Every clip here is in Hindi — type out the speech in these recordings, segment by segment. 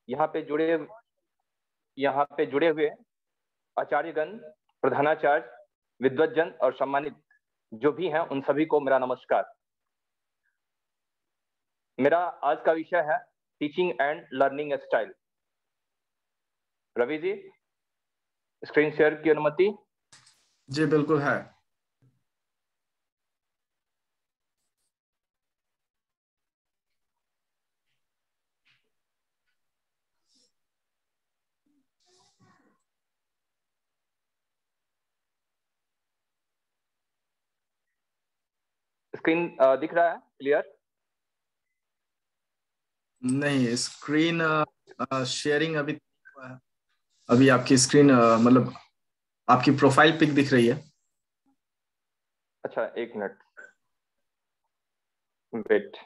यहाँ पे जुड़े हुए आचार्यगण, प्रधानाचार्य, विद्वज्जन और सम्मानित जो भी हैं, उन सभी को मेरा नमस्कार। मेरा आज का विषय है teaching and learning style. Ravi ji, screen share की अनुमति? जी बिल्कुल है। स्क्रीन दिख रहा है क्लियर? नहीं, स्क्रीन शेयरिंग अभी हुआ है। अभी आपकी स्क्रीन मतलब आपकी प्रोफाइल पिक दिख रही है। अच्छा, एक मिनट वेट।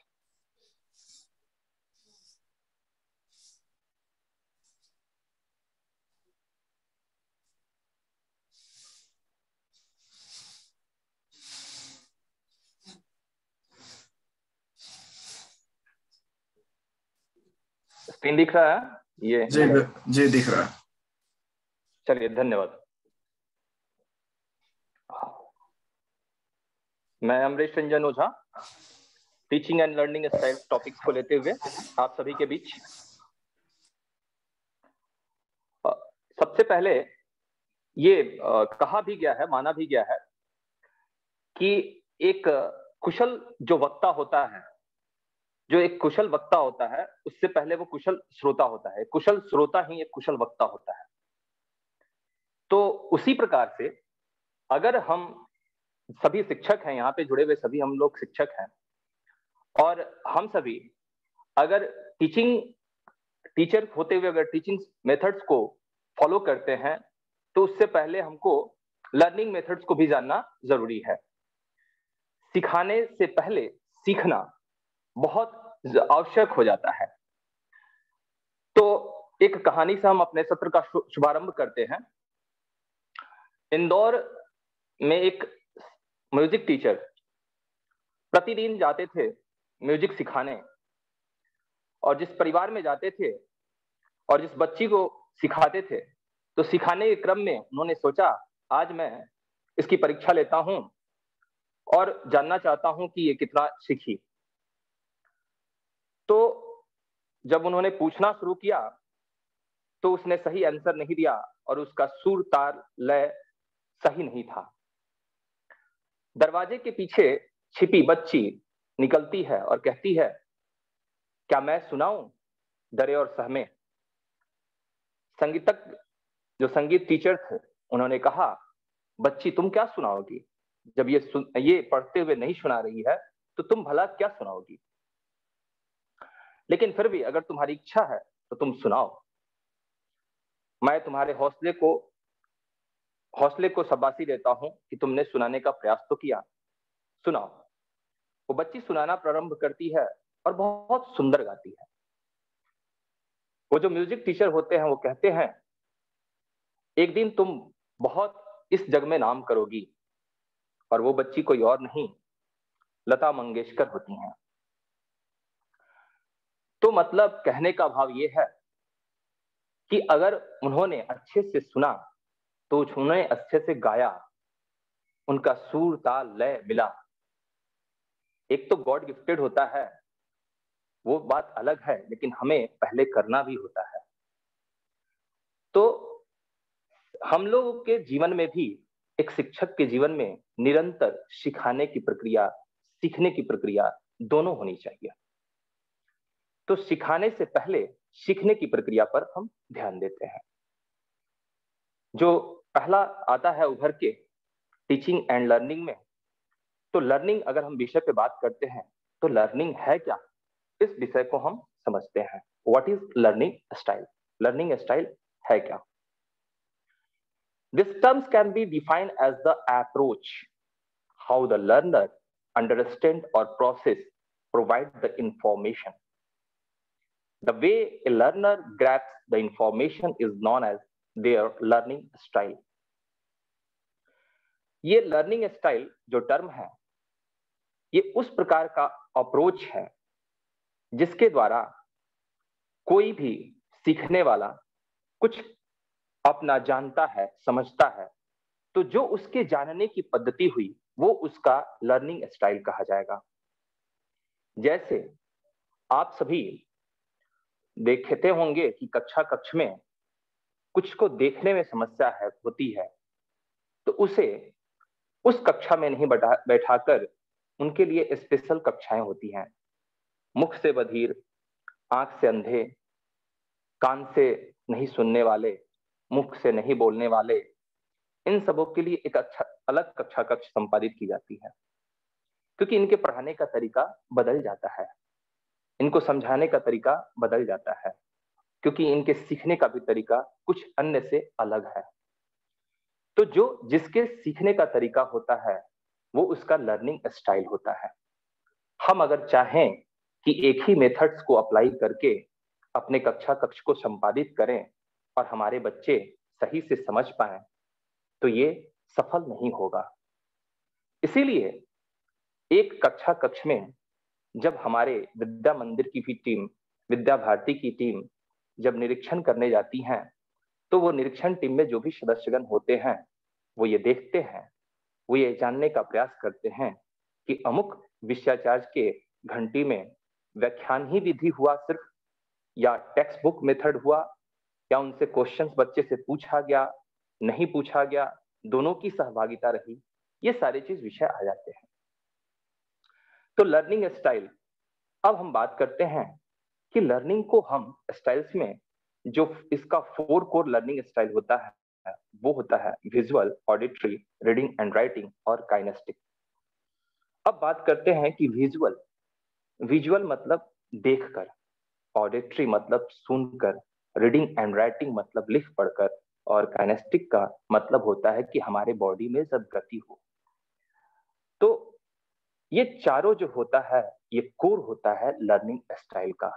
स्क्रीन दिख रहा है ये? जी दिख रहा है। चलिए, धन्यवाद। मैं Amrish Ranjan Ojha teaching and learning style topics को लेते हुए आप सभी के बीच सबसे पहले ये कहा भी गया है, माना भी गया है कि एक कुशल जो वक्ता होता है, जो एक कुशल वक्ता होता है, उससे पहले वो कुशल श्रोता होता है। कुशल श्रोता ही एक कुशल वक्ता होता है। तो उसी प्रकार से अगर हम सभी शिक्षक हैं, यहाँ पे जुड़े हुए सभी हम लोग शिक्षक हैं, और हम सभी अगर टीचर होते हुए अगर टीचिंग मेथड्स को फॉलो करते हैं, तो उससे पहले हमको लर्निंग मेथड्स को भी जानना जरूरी है। सिखाने से पहले सीखना बहुत आवश्यक हो जाता है। तो एक कहानी से हम अपने सत्र का शुभारंभ करते हैं। इंदौर में एक म्यूजिक टीचर प्रतिदिन जाते थे म्यूजिक सिखाने, और जिस परिवार में जाते थे और जिस बच्ची को सिखाते थे, तो सिखाने के क्रम में उन्होंने सोचा आज मैं इसकी परीक्षा लेता हूं और जानना चाहता हूं कि ये कितना सीखी। तो जब उन्होंने पूछना शुरू किया तो उसने सही आंसर नहीं दिया और उसका सुर ताल लय सही नहीं था। दरवाजे के पीछे छिपी बच्ची निकलती है और कहती है, क्या मैं सुनाऊं? डरे और सहमे संगीतक जो संगीत टीचर थे, उन्होंने कहा, बच्ची तुम क्या सुनाओगी? जब ये पढ़ते हुए नहीं सुना रही है तो तुम भला क्या सुनाओगी? लेकिन फिर भी अगर तुम्हारी इच्छा है तो तुम सुनाओ। मैं तुम्हारे हौसले को शाबाशी देता हूं कि तुमने सुनाने का प्रयास तो किया। सुनाओ। वो बच्ची सुनाना प्रारंभ करती है और बहुत सुंदर गाती है। वो जो म्यूजिक टीचर होते हैं वो कहते हैं, एक दिन तुम बहुत इस जग में नाम करोगी। और वो बच्ची कोई और नहीं, लता मंगेशकर होती हैं। तो मतलब कहने का भाव ये है कि अगर उन्होंने अच्छे से सुना तो उन्होंने अच्छे से गाया, उनका सुर ताल लय मिला। एक तो गॉड गिफ्टेड होता है, वो बात अलग है, लेकिन हमें पहले करना भी होता है। तो हम लोगों के जीवन में भी, एक शिक्षक के जीवन में निरंतर सिखाने की प्रक्रिया, सीखने की प्रक्रिया दोनों होनी चाहिए। तो सिखाने से पहले सीखने की प्रक्रिया पर हम ध्यान देते हैं। जो पहला आता है उभर के टीचिंग एंड लर्निंग में, तो लर्निंग अगर हम विषय पे बात करते हैं तो लर्निंग है क्या, इस विषय को हम समझते हैं। What is learning style? Learning style है क्या? These terms can be defined as the approach, how the learner understand or process, provide the information. The way a learner grabs the information is known as their learning style. ये लर्निंग स्टाइल जो टर्म है, ये उस प्रकार का अप्रोच है जिसके द्वारा कोई भी सीखने वाला कुछ अपना जानता है, समझता है, तो जो उसके जानने की पद्धति हुई वो उसका लर्निंग स्टाइल कहा जाएगा। जैसे आप सभी देखते होंगे कि कक्ष में कुछ को देखने में समस्या है होती है, तो उसे उस कक्षा में नहीं बैठाकर उनके लिए स्पेशल कक्षाएं होती हैं। मुख से बधिर, आंख से अंधे, कान से नहीं सुनने वाले, मुख से नहीं बोलने वाले, इन सबों के लिए एक अच्छा अलग कक्षा कक्ष संपादित की जाती है, क्योंकि इनके पढ़ाने का तरीका बदल जाता है, इनको समझाने का तरीका बदल जाता है, क्योंकि इनके सीखने का भी तरीका कुछ अन्य से अलग है। तो जो जिसके सीखने का तरीका होता है वो उसका लर्निंग स्टाइल होता है। हम अगर चाहें कि एक ही मेथड्स को अप्लाई करके अपने कक्षा कक्ष को संपादित करें और हमारे बच्चे सही से समझ पाएं, तो ये सफल नहीं होगा। इसीलिए एक कक्षा कक्ष में जब हमारे विद्या मंदिर की भी टीम, विद्या भारती की टीम जब निरीक्षण करने जाती हैं, तो वो निरीक्षण टीम में जो भी सदस्यगण होते हैं वो ये देखते हैं, वो ये जानने का प्रयास करते हैं कि अमुक विषयाचार्य के घंटी में व्याख्यान ही विधि हुआ सिर्फ, या टेक्स्ट बुक मेथड हुआ, या उनसे क्वेश्चंस बच्चे से पूछा गया, नहीं पूछा गया, दोनों की सहभागिता रही, ये सारी चीज विषय आ जाते हैं। तो लर्निंग स्टाइल, अब हम बात करते हैं कि लर्निंग को हम स्टाइल्स में जो इसका 4 कोर लर्निंग स्टाइल होता है वो होता है visual, auditory, reading and writing और काइनेस्टिक। अब बात करते हैं कि विजुअल, विजुअल मतलब देखकर, ऑडिटरी मतलब सुनकर, रीडिंग एंड राइटिंग मतलब लिख पढ़कर, और काइनेस्टिक का मतलब होता है कि हमारे बॉडी में जब गति हो। तो ये चारों जो होता है ये कोर होता है लर्निंग स्टाइल का।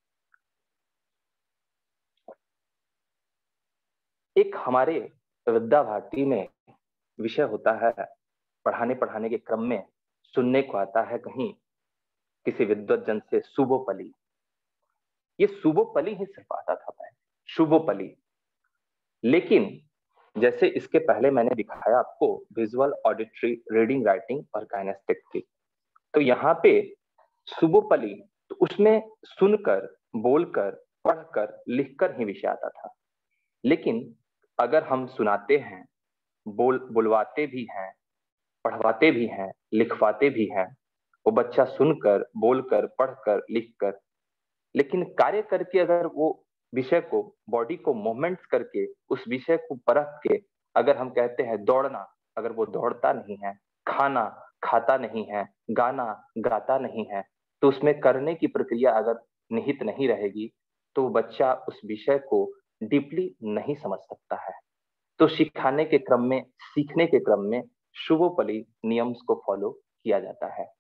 एक हमारे विद्या भारती में विषय होता है, पढ़ाने के क्रम में सुनने को आता है कहीं किसी विद्वत जन से शुभोपली। ये शुभोपली ही सिर्फ आता था पहले, शुभोपली। लेकिन जैसे इसके पहले मैंने दिखाया आपको विजुअल, ऑडिटरी, रीडिंग, राइटिंग और काइनेस्टिक की, तो यहाँ पे शुभोपली, तो उसमें सुनकर, बोलकर, पढ़कर, लिखकर ही विषय आता था। लेकिन अगर हम सुनाते हैं, बुलवाते भी हैं, पढ़वाते भी हैं, लिखवाते भी हैं, वो बच्चा सुनकर, बोलकर, पढ़कर, लिखकर, लेकिन कार्य करके अगर वो विषय को, बॉडी को मूवमेंट्स करके उस विषय को परख के, अगर हम कहते हैं दौड़ना, अगर वो दौड़ता नहीं है, खाना खाता नहीं है, गाना गाता नहीं है, तो उसमें करने की प्रक्रिया अगर निहित नहीं रहेगी तो बच्चा उस विषय को डीपली नहीं समझ सकता है। तो सिखाने के क्रम में, सीखने के क्रम में शुभोपली नियम्स को फॉलो किया जाता है।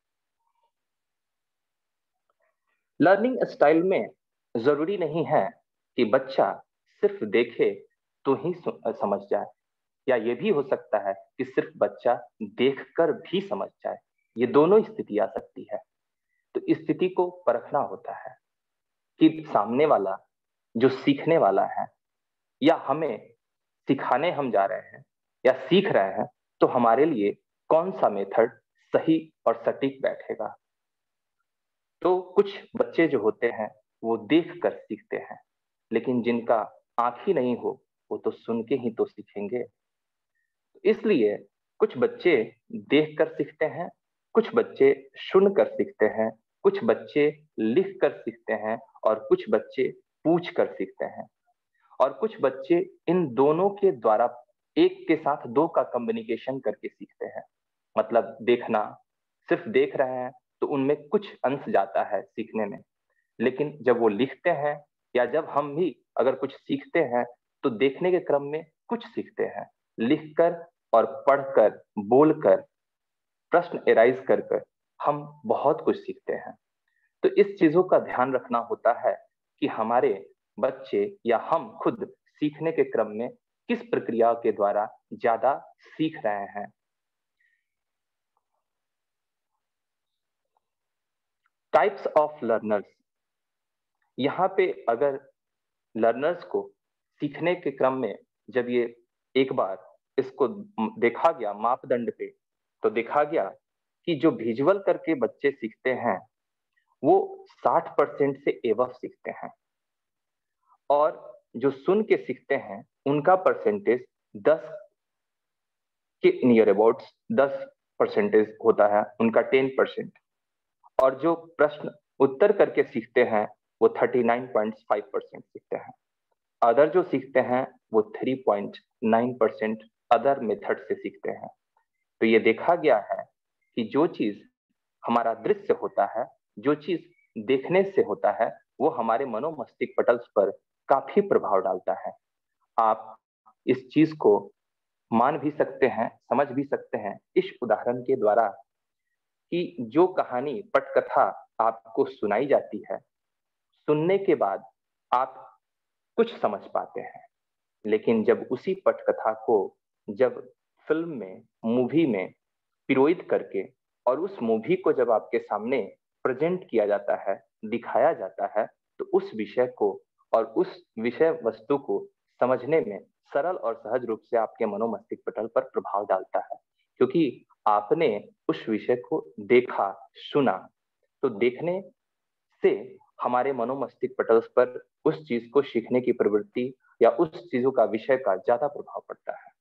लर्निंग स्टाइल में जरूरी नहीं है कि बच्चा सिर्फ देखे तो ही समझ जाए, या ये भी हो सकता है कि सिर्फ बच्चा देखकर भी समझ जाए। ये दोनों स्थिति आ सकती है। तो इस स्थिति को परखना होता है कि सामने वाला जो सीखने वाला है, या हमें सिखाने हम जा रहे हैं या सीख रहे हैं, तो हमारे लिए कौन सा मेथड सही और सटीक बैठेगा। तो कुछ बच्चे जो होते हैं वो देख कर सीखते हैं, लेकिन जिनका आंख ही नहीं हो वो तो सुन के ही तो सीखेंगे। इसलिए कुछ बच्चे देख कर सीखते हैं, कुछ बच्चे सुन कर सीखते हैं, कुछ बच्चे लिख कर सीखते हैं, और कुछ बच्चे पूछ कर सीखते हैं, और कुछ बच्चे इन दोनों के द्वारा एक के साथ दो का कम्युनिकेशन करके सीखते हैं। मतलब देखना, सिर्फ देख रहे हैं तो उनमें कुछ अंश जाता है सीखने में, लेकिन जब वो लिखते हैं या जब हम भी अगर कुछ सीखते हैं तो देखने के क्रम में कुछ सीखते हैं, लिखकर और पढ़कर, बोलकर, प्रश्न एराइज कर कर हम बहुत कुछ सीखते हैं। तो इस चीजों का ध्यान रखना होता है कि हमारे बच्चे या हम खुद सीखने के क्रम में किस प्रक्रिया के द्वारा ज्यादा सीख रहे हैं। टाइप्स ऑफ लर्नर्स, यहाँ पे अगर लर्नर्स को सीखने के क्रम में जब ये एक बार इसको देखा गया मापदंड पे, तो देखा गया कि जो विजुअल करके बच्चे सीखते हैं वो 60% से एबव सीखते हैं, और जो सुन के सीखते हैं उनका परसेंटेज 10 के नियर अबाउट 10% होता है, उनका 10%। और जो प्रश्न उत्तर करके सीखते हैं वो 39.5% सीखते हैं। अदर जो सीखते हैं वो 3.9% अदर मेथड से सीखते हैं। तो ये देखा गया है कि जो चीज हमारा दृश्य होता है, जो चीज देखने से होता है, वो हमारे मनोमस्तिष्क पटल पर काफी प्रभाव डालता है। आप इस चीज को मान भी सकते हैं, समझ भी सकते हैं इस उदाहरण के द्वारा कि जो कहानी पटकथा आपको सुनाई जाती है, सुनने के बाद आप कुछ समझ पाते हैं, लेकिन जब उसी पटकथा को जब फिल्म में, मूवी में पिरोहित करके और उस मूवी को जब आपके सामने प्रेजेंट किया जाता है, दिखाया जाता है, तो उस विषय को और उस विषय वस्तु को समझने में सरल और सहज रूप से आपके मनोमस्तिष्क पटल पर प्रभाव डालता है, क्योंकि आपने उस विषय को देखा, सुना। तो देखने से हमारे मनोमस्तिष्क पटल पर उस चीज को सीखने की प्रवृत्ति या उस चीजों का विषय का ज्यादा प्रभाव पड़ता है।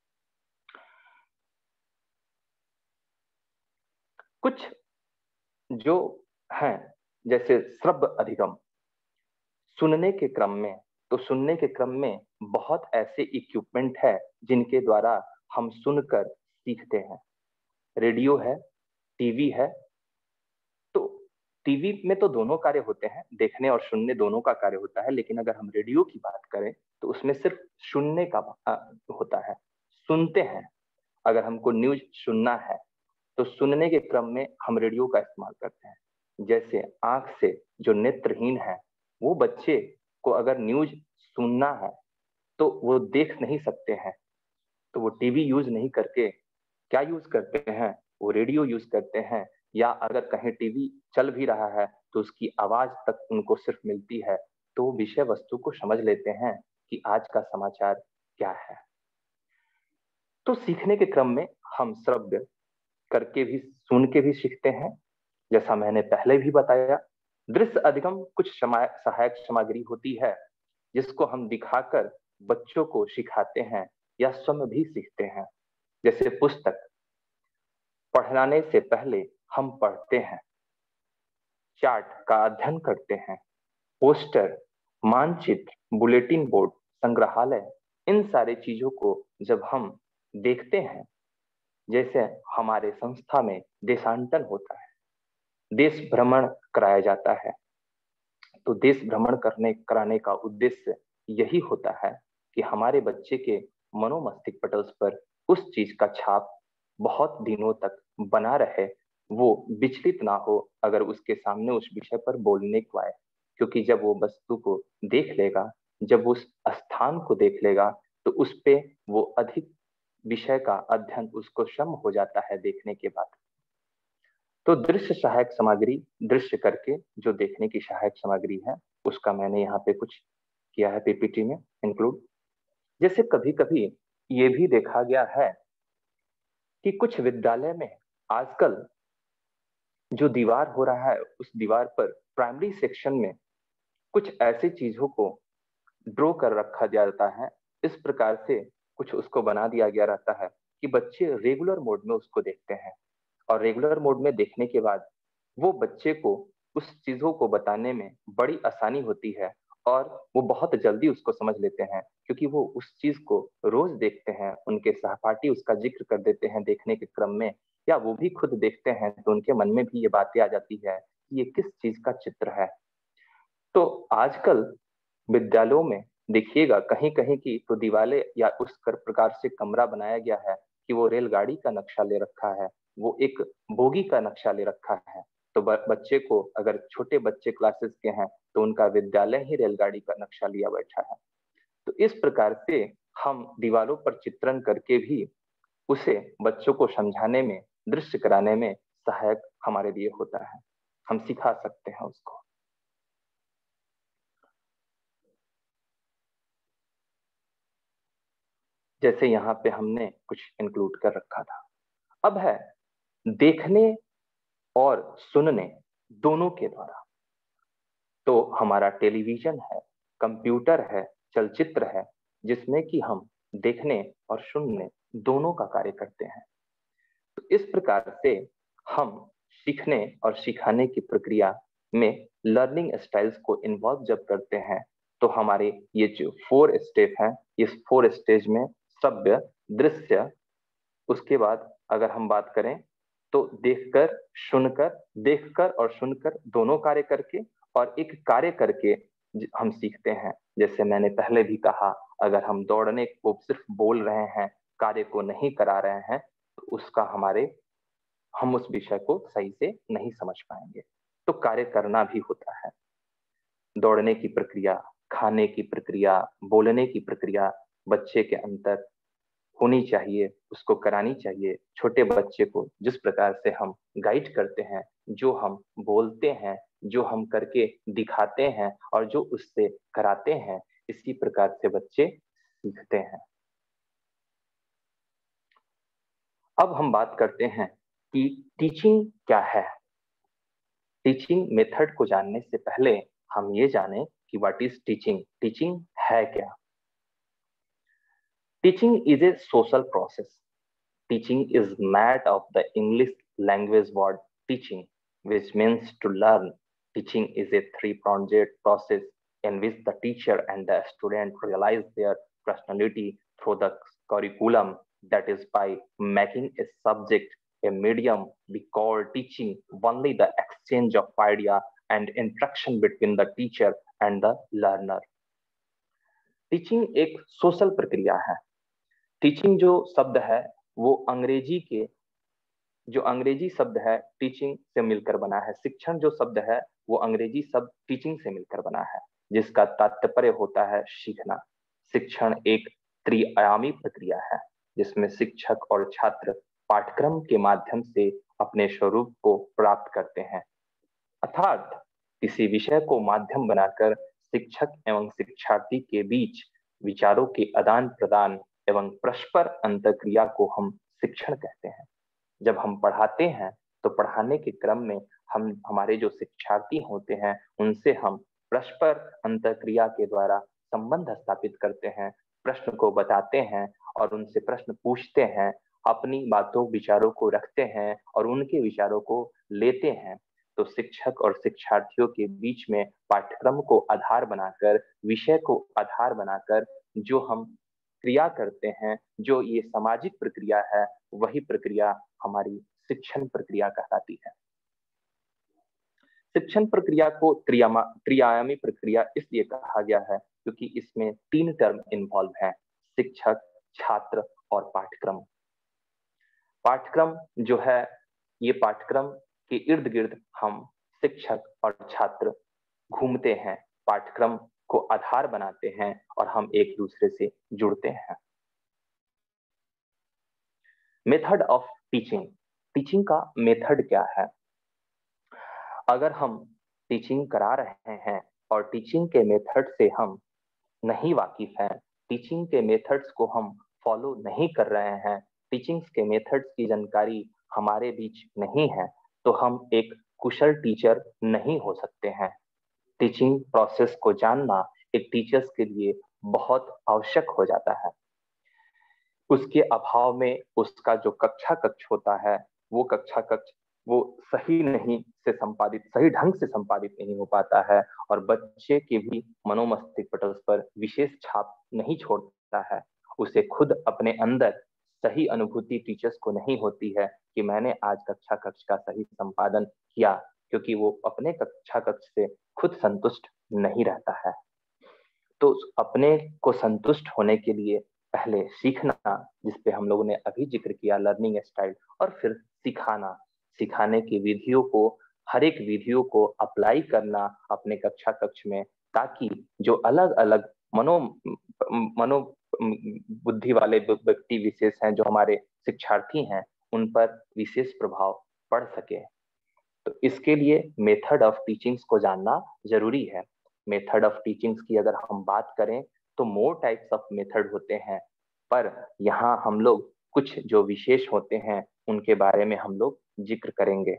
कुछ जो हैं जैसे श्रव्य अधिगम, सुनने के क्रम में, तो सुनने के क्रम में बहुत ऐसे इक्विपमेंट है जिनके द्वारा हम सुनकर सीखते हैं। रेडियो है, टीवी है। तो टीवी में तो दोनों कार्य होते हैं, देखने और सुनने दोनों का कार्य होता है, लेकिन अगर हम रेडियो की बात करें तो उसमें सिर्फ सुनने का होता है, सुनते हैं। अगर हमको न्यूज सुनना है तो सुनने के क्रम में हम रेडियो का इस्तेमाल करते हैं। जैसे आंख से जो नेत्रहीन है, वो बच्चे को अगर न्यूज सुनना है तो वो देख नहीं सकते हैं, तो वो टीवी यूज नहीं करके क्या यूज करते हैं, वो रेडियो यूज करते हैं। या अगर कहीं टीवी चल भी रहा है तो उसकी आवाज तक उनको सिर्फ मिलती है, तो वो विषय वस्तु को समझ लेते हैं कि आज का समाचार क्या है। तो सीखने के क्रम में हम श्रव्य करके भी, सुन के भी सीखते हैं। जैसा मैंने पहले भी बताया, दृश्य अधिगम कुछ सहायक सामग्री होती है जिसको हम दिखाकर बच्चों को सिखाते हैं या स्वयं भी सीखते हैं। जैसे पुस्तक पढ़ाने से पहले हम पढ़ते हैं, चार्ट का अध्ययन करते हैं, पोस्टर, मानचित्र, बुलेटिन बोर्ड, संग्रहालय, इन सारे चीजों को जब हम देखते हैं, जैसे हमारे संस्था में देशांतरण होता है, देश भ्रमण कराया जाता है, तो देश भ्रमण कराने का उद्देश्य यही होता है कि हमारे बच्चे के मनोमस्तिष्क पटल पर उस चीज का छाप बहुत दिनों तक बना रहे, वो विचलित ना हो अगर उसके सामने उस विषय पर बोलने को आए। क्योंकि जब वो वस्तु को देख लेगा, जब उस स्थान को देख लेगा, तो उस पे वो अधिक विषय का अध्ययन उसको क्षम हो जाता है देखने के बाद। तो दृश्य सहायक सामग्री, दृश्य करके जो देखने की सहायक सामग्री है, उसका मैंने यहाँ पे कुछ किया है पीपीटी में इंक्लूड। जैसे कभी कभी ये भी देखा गया है कि कुछ विद्यालय में आजकल जो दीवार हो रहा है, उस दीवार पर प्राइमरी सेक्शन में कुछ ऐसी चीजों को ड्रॉ कर रखा जाता है, इस प्रकार से कुछ उसको बना दिया गया रहता है कि बच्चे रेगुलर मोड में उसको देखते हैं, और रेगुलर मोड में देखने के बाद वो बच्चे को उस चीजों को बताने में बड़ी आसानी होती है और वो बहुत जल्दी उसको समझ लेते हैं, क्योंकि वो उस चीज को रोज देखते हैं, उनके सहपाठी उसका जिक्र कर देते हैं देखने के क्रम में, या वो भी खुद देखते हैं तो उनके मन में भी ये बातें आ जाती है कि ये किस चीज का चित्र है। तो आजकल विद्यालयों में देखिएगा कहीं कहीं की तो दीवारें या उस प्रकार से कमरा बनाया गया है कि वो रेलगाड़ी का नक्शा ले रखा है, वो एक बोगी का नक्शा ले रखा है। तो बच्चे को, अगर छोटे बच्चे क्लासेस के हैं तो उनका विद्यालय ही रेलगाड़ी का नक्शा लिया बैठा है। तो इस प्रकार से हम दीवारों पर चित्रण करके भी उसे बच्चों को समझाने में, दृश्य कराने में सहायक हमारे लिए होता है, हम सिखा सकते हैं उसको। जैसे यहाँ पे हमने कुछ इंक्लूड कर रखा था। अब है देखने और सुनने दोनों के द्वारा। तो हमारा टेलीविजन है, कंप्यूटर है, चलचित्र है, जिसमें कि हम देखने और सुनने दोनों का कार्य करते हैं। तो इस प्रकार से हम सीखने और सिखाने की प्रक्रिया में लर्निंग स्टाइल्स को इन्वॉल्व जब करते हैं, तो हमारे ये जो 4 स्टेप हैं, इस 4 स्टेज में श्रव्य, दृश्य, उसके बाद अगर हम बात करें तो देखकर और सुनकर दोनों कार्य करके और एक कार्य करके हम सीखते हैं। जैसे मैंने पहले भी कहा, अगर हम दौड़ने को सिर्फ बोल रहे हैं, कार्य को नहीं करा रहे हैं, तो उसका हम उस विषय को सही से नहीं समझ पाएंगे। तो कार्य करना भी होता है। दौड़ने की प्रक्रिया, खाने की प्रक्रिया, बोलने की प्रक्रिया बच्चे के अंदर होनी चाहिए, उसको करानी चाहिए। छोटे बच्चे को जिस प्रकार से हम गाइड करते हैं, जो हम बोलते हैं, जो हम करके दिखाते हैं और जो उससे कराते हैं, इसी प्रकार से बच्चे सीखते हैं। अब हम बात करते हैं कि टीचिंग क्या है। टीचिंग मेथड को जानने से पहले हम ये जानें कि व्हाट इज टीचिंग। टीचिंग है क्या? Teaching is a social process. Teaching is made of the English language word teaching, which means to learn. Teaching is a three-pronged process in which the teacher and the student realize their personality through the curriculum. That is, by making a subject a medium, we call teaching only the exchange of idea and interaction between the teacher and the learner. Teaching एक सोशल प्रक्रिया है। टीचिंग जो शब्द है वो अंग्रेजी शब्द है टीचिंग से मिलकर बना है। शिक्षण जो शब्द है वो अंग्रेजी शब्द टीचिंग से मिलकर बना है, जिसका तात्पर्य होता है सीखना। शिक्षण एक त्रिआयामी प्रक्रिया है जिसमें शिक्षक और छात्र पाठ्यक्रम के माध्यम से अपने स्वरूप को प्राप्त करते हैं, अर्थात किसी विषय को माध्यम बनाकर शिक्षक एवं शिक्षार्थी के बीच विचारों के आदान प्रदान एवं परस्पर अंतरक्रिया को हम शिक्षण कहते हैं। जब हम पढ़ाते हैं तो पढ़ाने के क्रम में हम हमारे जो शिक्षार्थी होते हैं उनसे हम परस्पर अंतरक्रिया के द्वारा संबंध स्थापित करते हैं, प्रश्न को बताते हैं और उनसे प्रश्न पूछते हैं, अपनी बातों विचारों को रखते हैं और उनके विचारों को लेते हैं। तो शिक्षक और शिक्षार्थियों के बीच में पाठ्यक्रम को आधार बनाकर, विषय को आधार बनाकर जो हम क्रिया करते हैं, जो ये सामाजिक प्रक्रिया है, वही प्रक्रिया हमारी शिक्षण प्रक्रिया कहलाती है। शिक्षण प्रक्रिया को त्रिआयामी प्रक्रिया इसलिए कहा गया है क्योंकि इसमें 3 टर्म इन्वॉल्व हैं, शिक्षक, छात्र और पाठ्यक्रम। पाठ्यक्रम जो है, ये पाठ्यक्रम के इर्द गिर्द हम शिक्षक और छात्र घूमते हैं, पाठ्यक्रम को आधार बनाते हैं और हम एक दूसरे से जुड़ते हैं। Method of teaching. टीचिंग का मेथड क्या है? अगर हम टीचिंग करा रहे हैं और टीचिंग के मेथड से हम नहीं वाकिफ हैं, टीचिंग के मेथड्स को हम फॉलो नहीं कर रहे हैं, टीचिंग के मेथड्स की जानकारी हमारे बीच नहीं है, तो हम एक कुशल टीचर नहीं हो सकते हैं। टीचिंग प्रोसेस को जानना एक टीचर्स के लिए बहुत आवश्यक हो जाता है। उसके अभाव में उसका जो कक्षा कक्ष होता है, वो कक्षा कक्ष वो सही ढंग से संपादित नहीं हो पाता है और बच्चे के भी मनोमस्तिष्क पटल पर विशेष छाप नहीं छोड़ता है। उसे खुद अपने अंदर सही अनुभूति टीचर्स को नहीं होती है कि मैंने आज कक्षा कक्ष का सही संपादन किया, क्योंकि वो अपने कक्षा कक्ष से खुद संतुष्ट नहीं रहता है। तो अपने को संतुष्ट होने के लिए पहले सीखना, जिसपे हम लोगों ने अभी जिक्र किया लर्निंग स्टाइल, और फिर सिखाने की विधियों को, हर एक विधियों को अप्लाई करना अपने कक्षा कक्ष में, ताकि जो अलग अलग मनो बुद्धि वाले व्यक्ति विशेष हैं, जो हमारे शिक्षार्थी हैं, उन पर विशेष प्रभाव पड़ सके। तो इसके लिए मेथड ऑफ टीचिंग्स को जानना जरूरी है। मेथड ऑफ टीचिंग्स की अगर हम बात करें तो मोर टाइप्स ऑफ मेथड होते हैं। पर यहाँ हम लोग कुछ जो विशेष होते हैं उनके बारे में हम लोग जिक्र करेंगे।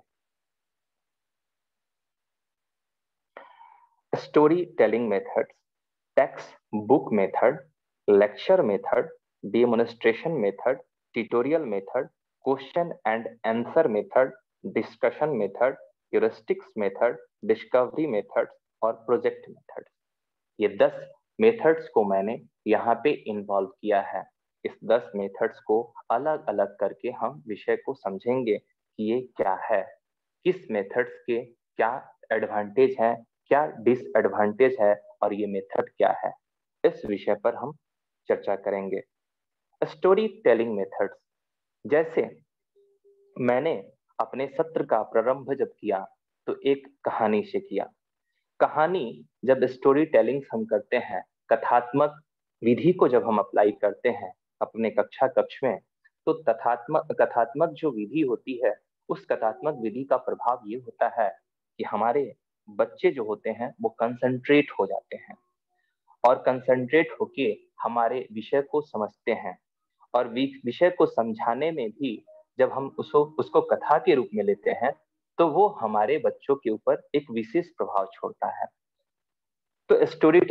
Story telling methods, text book method, lecture method, demonstration method, tutorial method, question and answer method, discussion method, heuristics method, discovery method और प्रोजेक्ट मेथड। ये 10 मेथड्स को मैंने यहाँ पे इन्वॉल्व किया है। इस 10 मेथड्स को अलग अलग करके हम विषय को समझेंगे कि ये क्या है, किस मेथड्स के क्या एडवांटेज है, क्या डिसएडवांटेज है और ये मेथड क्या है, इस विषय पर हम चर्चा करेंगे। स्टोरी टेलिंग मेथड्स, जैसे मैंने अपने सत्र का प्रारंभ जब किया तो एक कहानी से किया। कहानी जब स्टोरी टेलिंग हम करते हैं, कथात्मक विधि को जब हम अप्लाई करते हैं अपने कक्ष में, तो कथात्मक जो विधि होती है, उस कथात्मक विधि का प्रभाव ये होता है कि हमारे बच्चे जो होते हैं वो कंसंट्रेट हो जाते हैं और कंसंट्रेट होके हमारे विषय को समझते हैं। और विषय को समझाने में भी जब हम उसको कथा के रूप में लेते हैं तो वो हमारे बच्चों के ऊपर एक विशेष प्रभाव छोड़ता है। तो story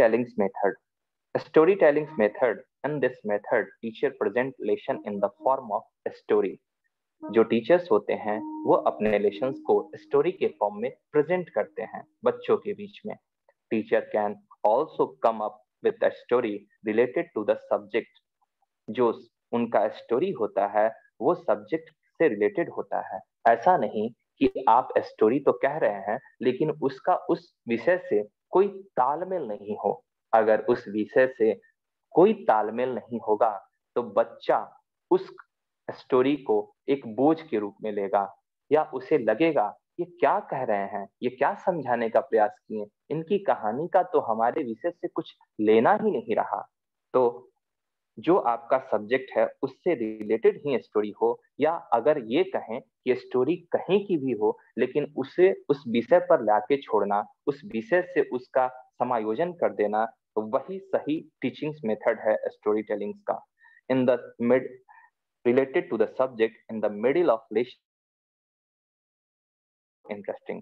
telling method, in this method teacher present lesson in the form of story. जो टीचर्स होते हैं वो अपने लेसन्स को स्टोरी के फॉर्म में प्रेजेंट करते हैं बच्चों के बीच में। Teacher can also come up with a story related to the subject. जो उनका स्टोरी होता है वो सब्जेक्ट से रिलेटेड होता है। ऐसा नहीं कि आप स्टोरी तो कह रहे हैं लेकिन उसका उस विषय से कोई तालमेल नहीं हो। अगर उस विषय से कोई तालमेल नहीं होगा तो बच्चा उस स्टोरी को एक बोझ के रूप में लेगा या उसे लगेगा ये क्या कह रहे हैं, ये क्या समझाने का प्रयास किए, इनकी कहानी का तो हमारे विषय से कुछ लेना ही नहीं रहा। तो जो आपका सब्जेक्ट है उससे रिलेटेड ही स्टोरी हो, या अगर ये कहें कि स्टोरी कहीं की भी हो लेकिन उसे उस विषय पर लाके छोड़ना, उस विषय से उसका समायोजन कर देना, तो वही सही टीचिंग मेथड है स्टोरी टेलिंग का। In the mid related to the subject in the middle of lesson interesting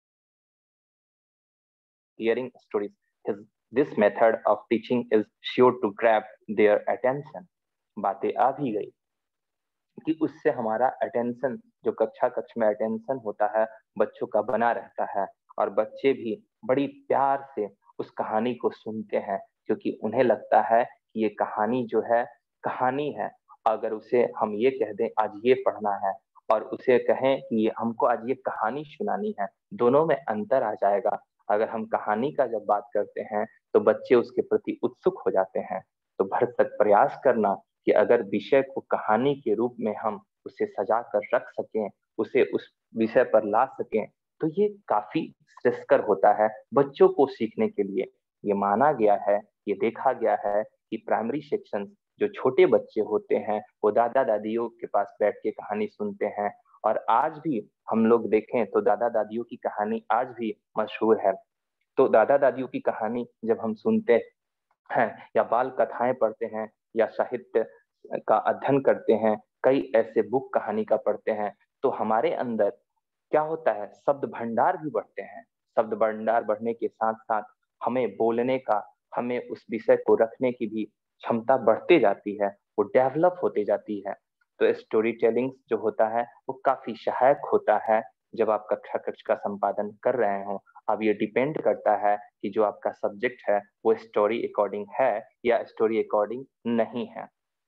hearing stories. This method of teaching is sure to grab their attention. बातें आ भी गई कि उससे हमारा अटेंशन, जो कक्ष में अटेंशन होता है बच्चों का, बना रहता है और बच्चे भी बड़ी प्यार से उस कहानी को सुनते हैं, क्योंकि उन्हें लगता है कि ये कहानी जो है कहानी है। अगर उसे हम ये कह दें आज ये पढ़ना है और उसे कहें कि हमको आज ये कहानी सुनानी है, दोनों में अंतर आ जाएगा। अगर हम कहानी का जब बात करते हैं तो बच्चे उसके प्रति उत्सुक हो जाते हैं। तो भरसक प्रयास करना कि अगर विषय को कहानी के रूप में हम उसे सजा कर रख सकें, उसे उस विषय पर ला सकें, तो ये काफी श्रेयस्कर होता है बच्चों को सीखने के लिए। ये माना गया है, ये देखा गया है कि प्राइमरी सेक्शन जो छोटे बच्चे होते हैं वो दादा दादियों के पास बैठ के कहानी सुनते हैं। और आज भी हम लोग देखें तो दादा दादियों की कहानी आज भी मशहूर है। तो दादा दादियों की कहानी जब हम सुनते हैं या बाल कथाएं पढ़ते हैं या साहित्य का अध्ययन करते हैं, कई ऐसे बुक कहानी का पढ़ते हैं, तो हमारे अंदर क्या होता है, शब्द भंडार भी बढ़ते हैं। शब्द भंडार बढ़ने के साथ साथ हमें बोलने का, हमें उस विषय को रखने की भी क्षमता बढ़ती जाती है, वो डेवलप होती जाती है। तो स्टोरी टेलिंग जो होता है वो काफी सहायक होता है जब आप कक्ष का संपादन कर रहे हो। अब ये डिपेंड करता है कि जो आपका सब्जेक्ट है वो स्टोरी अकॉर्डिंग है या स्टोरी अकॉर्डिंग नहीं है।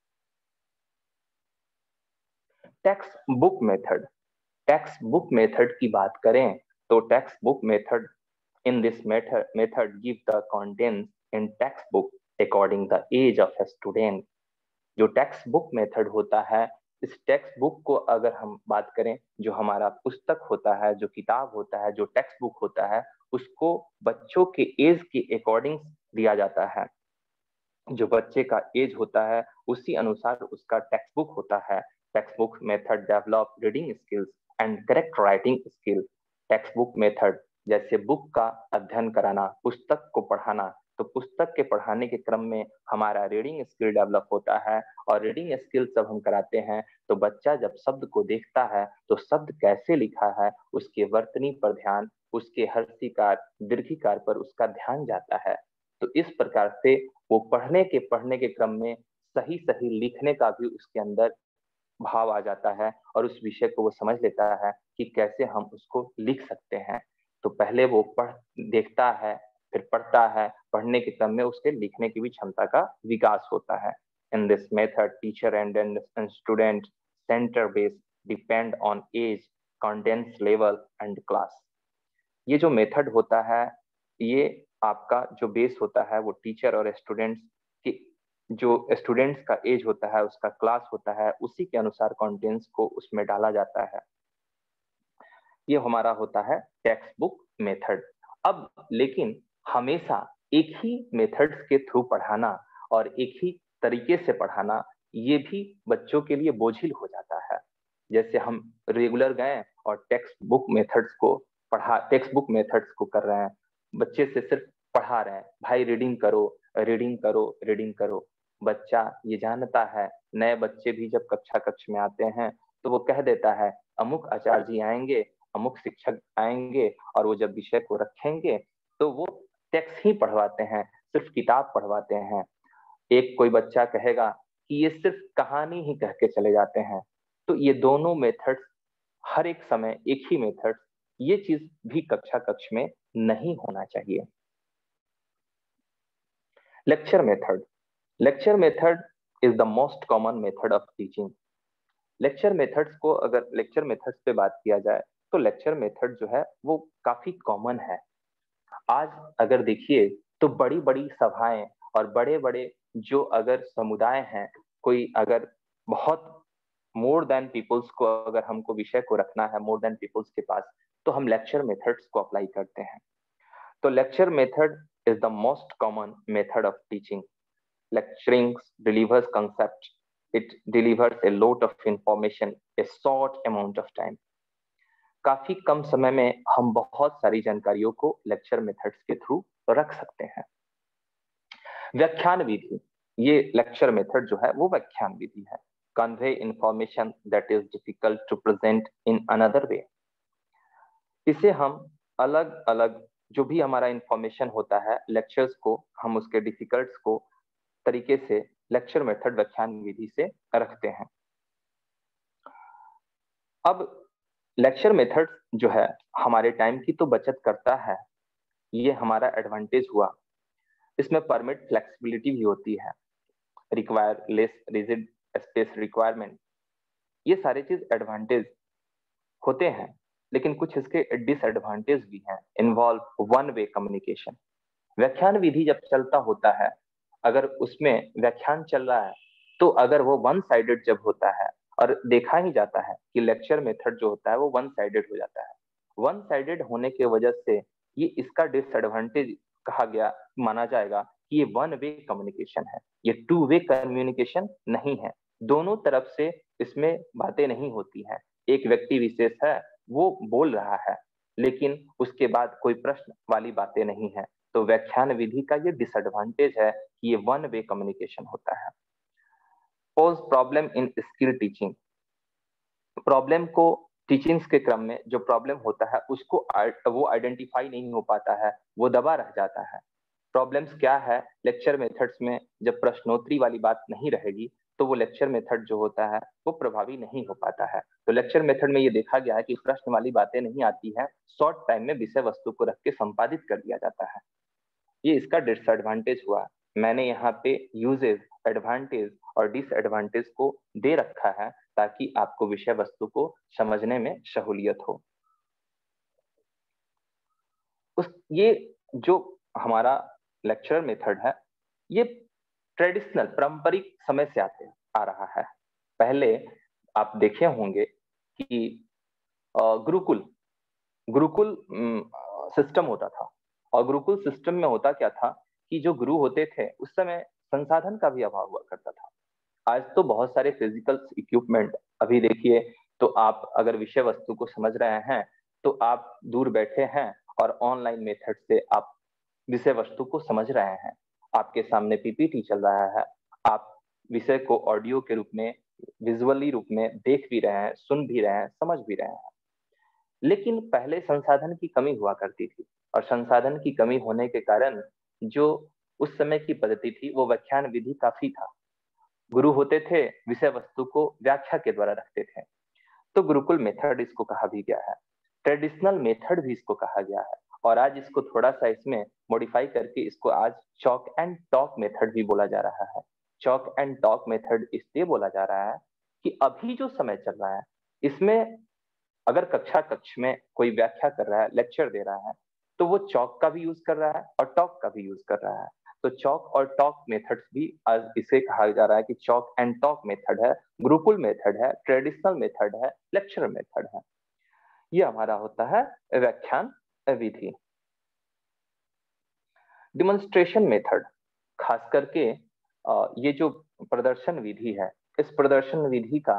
Text book method, text book method की बात करें तो text book method, in this method give the contents in text book according the age of a student. जो टेक्स्ट बुक मेथड होता है, इस टेक्स्ट बुक को अगर हम बात करें, जो हमारा पुस्तक होता है, जो किताब होता है, जो टेक्स्ट बुक होता है, उसको बच्चों के एज के अकॉर्डिंग दिया जाता है। जो बच्चे का एज होता है उसी अनुसार उसका टेक्स्ट बुक होता है। Text book method develop reading skills and correct writing skill. Text book method जैसे बुक का अध्ययन कराना, पुस्तक को पढ़ाना, तो पुस्तक के पढ़ाने के क्रम में हमारा रीडिंग स्किल डेवलप होता है, और रीडिंग स्किल जब हम कराते हैं तो बच्चा जब शब्द को देखता है तो शब्द कैसे लिखा है उसके वर्तनी पर ध्यान, उसके हर्षिकार दीर्घिकार पर उसका ध्यान जाता है। तो इस प्रकार से वो पढ़ने के क्रम में सही सही लिखने का भी उसके अंदर भाव आ जाता है, और उस विषय को वो समझ लेता है कि कैसे हम उसको लिख सकते हैं। तो पहले वो देखता है, फिर पढ़ता है, पढ़ने के क्रम में उसके लिखने की भी क्षमता का विकास होता है। In this method teacher and student center base depend on age, contents level and class. ये जो मेथड होता है, ये आपका जो बेस होता है वो टीचर और स्टूडेंट्स की, जो स्टूडेंट्स का एज होता है, उसका क्लास होता है, उसी के अनुसार कंटेंट्स को उसमें डाला जाता है। ये हमारा होता है टेक्स्ट बुक मेथड। अब लेकिन हमेशा एक ही मेथड्स के थ्रू पढ़ाना और एक ही तरीके से पढ़ाना, ये भी बच्चों के लिए बोझिल हो जाता है। जैसे हम रेगुलर गए और टेक्स्ट बुक मेथड्स को कर रहे हैं, बच्चे से सिर्फ पढ़ा रहे हैं, भाई रीडिंग करो रीडिंग करो रीडिंग करो। बच्चा ये जानता है, नए बच्चे भी जब कक्ष में आते हैं तो वो कह देता है अमुक आचार्य जी आएंगे, अमुक शिक्षक आएंगे, और वो जब विषय को रखेंगे तो वो टेक्स्ट ही पढ़वाते हैं, सिर्फ किताब पढ़वाते हैं। एक कोई बच्चा कहेगा कि ये सिर्फ कहानी ही कह के चले जाते हैं। तो ये दोनों मेथड्स, हर एक समय एक ही मेथड्स, ये चीज भी कक्ष में नहीं होना चाहिए। Lecture method is the most common method of teaching. Lecture methods पे बात किया जाए तो लेक्चर मेथड जो है वो काफी कॉमन है। आज अगर देखिए तो बड़ी बड़ी सभाएं और बड़े बड़े जो अगर समुदाय हैं, कोई अगर बहुत मोर देन पीपल्स को अगर हमको विषय को रखना है मोर देन पीपल्स के पास, तो हम लेक्चर मेथड्स को अप्लाई करते हैं। तो lecture method is the most common method of teaching. Lecturing delivers concept. It delivers a lot of information, a short amount of time. काफी कम समय में हम बहुत सारी जानकारियों को लेक्चर मेथड्स के थ्रू रख सकते हैं। व्याख्यान विधि, ये लेक्चर मेथड जो है वो व्याख्यान विधि है। Convey information that is difficult to present in another way. इसे हम अलग अलग जो भी हमारा इंफॉर्मेशन होता है लेक्चर्स को, हम उसके डिफिकल्ट्स को तरीके से लेक्चर मेथड व्याख्यान विधि से रखते हैं। अब लेक्चर मेथड जो है हमारे टाइम की तो बचत करता है, ये हमारा एडवांटेज हुआ। इसमें परमिट फ्लेक्सिबिलिटी भी होती है, require less rigid space requirement, ये सारे चीज एडवांटेज होते हैं। लेकिन कुछ इसके डिसएडवांटेज भी हैं। Involve one way communication. व्याख्यान विधि जब चलता होता है, अगर उसमें व्याख्यान चल रहा है तो अगर वो वन साइडेड जब होता है, और देखा ही जाता है कि लेक्चर मेथड जो होता है वो वन साइडेड हो जाता है। वन साइडेड होने की वजह से ये इसका डिसएडवांटेज कहा गया, माना जाएगा कि ये वन वे कम्युनिकेशन है, ये टू वे कम्युनिकेशन नहीं है। दोनों तरफ से इसमें बातें नहीं होती हैं। एक व्यक्ति विशेष है, वो बोल रहा है, लेकिन उसके बाद कोई प्रश्न वाली बातें नहीं है। तो व्याख्यान विधि का ये डिसएडवांटेज है कि ये वन वे कम्युनिकेशन होता है। Pose problem in skill teaching. Problem को टीचिंग्स के क्रम में जो प्रॉब्लम होता है उसको वो आइडेंटिफाई नहीं हो पाता है, वो दबा रह जाता है। प्रॉब्लम्स क्या है, लेक्चर मेथड्स में जब प्रश्नोत्तरी वाली बात नहीं रहेगी तो वो लेक्चर मेथड जो होता है वो प्रभावी नहीं हो पाता है। तो लेक्चर मेथड में ये देखा गया है कि प्रश्न वाली बातें नहीं आती है, शॉर्ट टाइम में विषय वस्तु को रख के संपादित कर दिया जाता है। ये इसका डिसएडवांटेज हुआ। मैंने यहाँ पे यूजेस, एडवांटेज और डिसएडवांटेज को दे रखा है ताकि आपको विषय वस्तु को समझने में सहूलियत हो। ये जो हमारा लेक्चर मेथड है ये ट्रेडिशनल पारंपरिक समय से आ रहा है। पहले आप देखे होंगे कि गुरुकुल सिस्टम होता था, और गुरुकुल सिस्टम में होता क्या था कि जो गुरु होते थे उस समय संसाधन का भी अभाव हुआ करता था। आज तो बहुत सारे फिजिकल इक्विपमेंट, अभी देखिए तो आप अगर विषय वस्तु को समझ रहे हैं तो आप दूर बैठे हैं और ऑनलाइन मेथड से आप विषय वस्तु को समझ रहे हैं। आपके सामने पीपीटी चल रहा है, आप विषय को ऑडियो के रूप में, विजुअली रूप में देख भी रहे हैं, सुन भी रहे हैं, समझ भी रहे हैं। लेकिन पहले संसाधन की कमी हुआ करती थी, और संसाधन की कमी होने के कारण जो उस समय की पद्धति थी वो व्याख्यान विधि काफी था। गुरु होते थे, विषय वस्तु को व्याख्या के द्वारा रखते थे, तो गुरुकुल मेथड इसको कहा भी गया है, ट्रेडिशनल मेथड भी इसको कहा गया है। और आज इसको थोड़ा सा इसमें मॉडिफाई करके इसको आज चॉक एंड टॉक मेथड भी बोला जा रहा है। चॉक एंड टॉक मेथड इसलिए बोला जा रहा है कि अभी जो समय चल रहा है इसमें अगर कक्ष में कोई व्याख्या कर रहा है, लेक्चर दे रहा है, तो वो चॉक का भी यूज कर रहा है और टॉक का भी यूज कर रहा है। तो चॉक और टॉक मेथड्स भी आज इसे कहा जा रहा है कि चॉक एंड टॉक मेथड है, गुरुकुल मेथड है, ट्रेडिशनल मेथड है, लेक्चर मेथड है। ये हमारा होता है व्याख्यान विधि। डिमॉन्स्ट्रेशन मेथड, खास करके ये जो प्रदर्शन विधि है, इस प्रदर्शन विधि का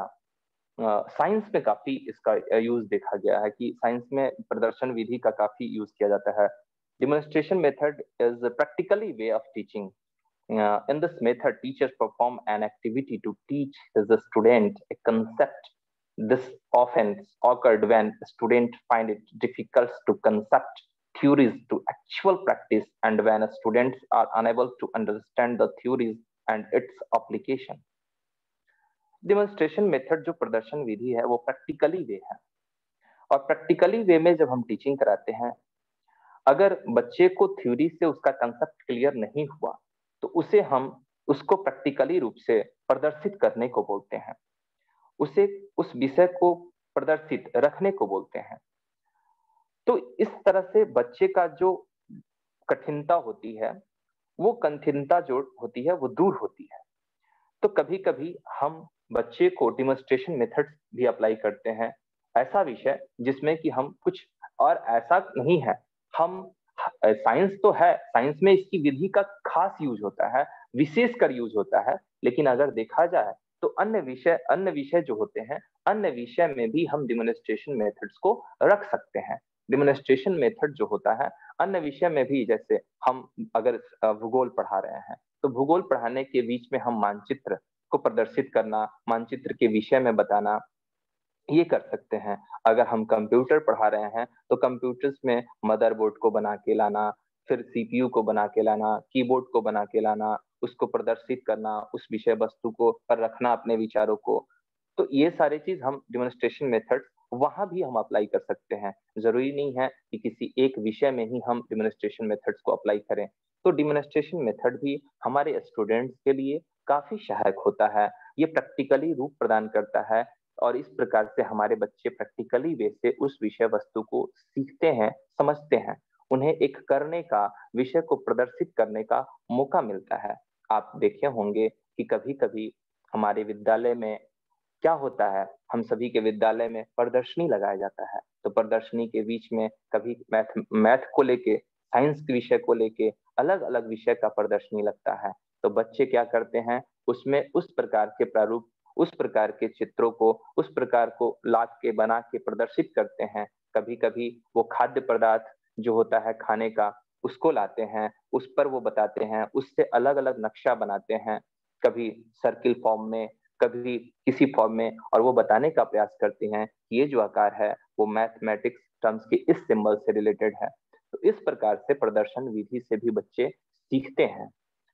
साइंस में काफी इसका यूज देखा गया है कि साइंस में प्रदर्शन विधि का काफी यूज किया जाता है। Demonstration method is practically way of teaching. In this method, teachers perform an activity to teach the student a concept. This often occurred when students find it difficult to concept theories to actual practice, and when students are unable to understand the theories and its application. Demonstration method जो प्रदर्शन विधि है वो प्रैक्टिकली वे है, और प्रैक्टिकली वे में जब हम टीचिंग कराते हैं, अगर बच्चे को थ्योरी से उसका कंसेप्ट क्लियर नहीं हुआ तो उसे हम उसको प्रैक्टिकली रूप से प्रदर्शित करने को बोलते हैं, उसे उस विषय को प्रदर्शित रखने को बोलते हैं। तो इस तरह से बच्चे का जो कठिनता होती है, वो कठिनता जो होती है वो दूर होती है। तो कभी कभी हम बच्चे को डिमॉन्स्ट्रेशन मेथड्स भी अप्लाई करते हैं, ऐसा विषय जिसमें कि हम कुछ और ऐसा नहीं है, हम साइंस तो है, साइंस में इसकी विधि का खास यूज होता है, विशेषकर यूज होता है, लेकिन अगर देखा जाए तो अन्य विषय जो होते हैं, अन्य विषय में भी हम डिमॉन्स्ट्रेशन मेथड्स को रख सकते हैं। डिमॉन्स्ट्रेशन मेथड जो होता है अन्य विषय में भी, जैसे हम अगर भूगोल पढ़ा रहे हैं तो भूगोल पढ़ाने के बीच में हम मानचित्र को प्रदर्शित करना, मानचित्र के विषय में बताना, ये कर सकते हैं। अगर हम कंप्यूटर पढ़ा रहे हैं तो कंप्यूटर्स में मदरबोर्ड को बना के लाना, फिर सीपीयू को बना के लाना, कीबोर्ड को बना के लाना, उसको प्रदर्शित करना, उस विषय वस्तु को पर रखना अपने विचारों को, तो ये सारी चीज हम डिमॉन्स्ट्रेशन मेथड वहां भी हम अप्लाई कर सकते हैं। जरूरी नहीं है कि किसी एक विषय में ही हम डिमॉन्स्ट्रेशन मेथड्स को अप्लाई करें। तो डिमॉन्स्ट्रेशन मेथड भी हमारे स्टूडेंट्स के लिए काफी सहायक होता है, ये प्रैक्टिकली रूप प्रदान करता है, और इस प्रकार से हमारे बच्चे प्रैक्टिकली वे से उस विषय वस्तु को सीखते हैं, समझते हैं, उन्हें एक करने का, विषय को प्रदर्शित करने का मौका मिलता है। आप देखे होंगे कि कभी कभी हमारे विद्यालय में क्या होता है, हम सभी के विद्यालय में प्रदर्शनी लगाया जाता है, तो प्रदर्शनी के बीच में कभी मैथ को लेके, साइंस के विषय को लेके अलग अलग विषय का प्रदर्शनी लगता है। तो बच्चे क्या करते हैं, उसमें उस प्रकार के प्रारूप, उस प्रकार के चित्रों को, उस प्रकार को ला के बना के प्रदर्शित करते हैं। कभी कभी वो खाद्य पदार्थ जो होता है खाने का, उसको लाते हैं, उस पर वो बताते हैं, उससे अलग अलग नक्शा बनाते हैं, कभी सर्किल फॉर्म में, कभी किसी फॉर्म में, और वो बताने का प्रयास करते हैं कि ये जो आकार है वो मैथमेटिक्स टर्म्स के इस सिंबल से रिलेटेड है। तो इस प्रकार से प्रदर्शन विधि से भी बच्चे सीखते हैं।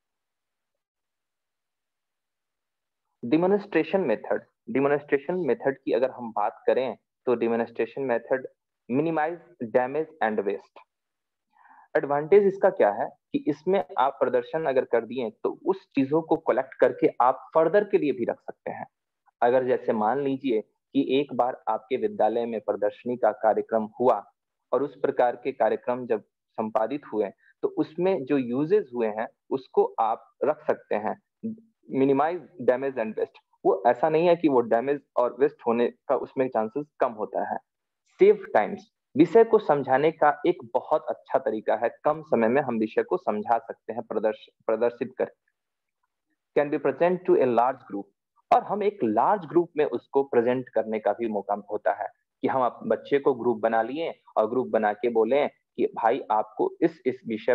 डिमॉन्स्ट्रेशन मेथड की अगर हम बात करें तो demonstration method minimize damage and waste. Advantage इसका क्या है कि इसमें आप प्रदर्शन अगर कर दिए तो उस चीजों को कलेक्ट करके आप फर्दर के लिए भी रख सकते हैं। अगर जैसे मान लीजिए कि एक बार आपके विद्यालय में प्रदर्शनी का कार्यक्रम हुआ, और उस प्रकार के कार्यक्रम जब संपादित हुए तो उसमें जो यूजेस हुए हैं उसको आप रख सकते हैं। मिनिमाइज डैमेज एंड वेस्ट, वो ऐसा नहीं है कि वो डैमेज और वेस्ट होने का उसमें चांसेस कम होता है। सेव टाइम्स, विषय को समझाने का एक बहुत अच्छा तरीका है, कम समय में हम विषय को समझा सकते हैं प्रदर्शित कर। Can be present to a large group, और हम एक लार्ज ग्रुप में उसको प्रेजेंट करने का भी मौका होता है कि हम बच्चे को ग्रुप बना लिए और ग्रुप बना के बोले कि भाई आपको इस विषय पर